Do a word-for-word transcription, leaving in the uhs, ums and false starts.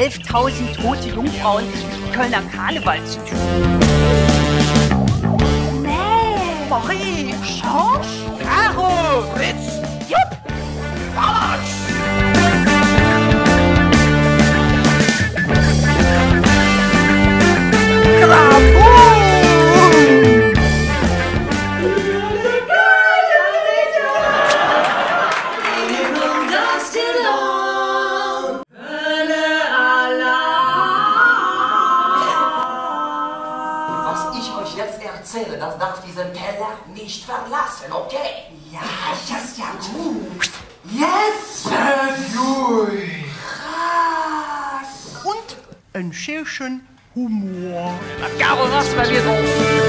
elftausend tote Jungfrauen mit Kölner Karneval zu tun. Nee. Marie, Schorsch, Caro, Fritz, Jupp, Bartsch. Erzähle, das darf diesen Keller nicht verlassen, okay? Ja, das ist ja gut. Jetzt ruhig. Und ein Schälchen Humor. Na, Caro, was bei mir drauf?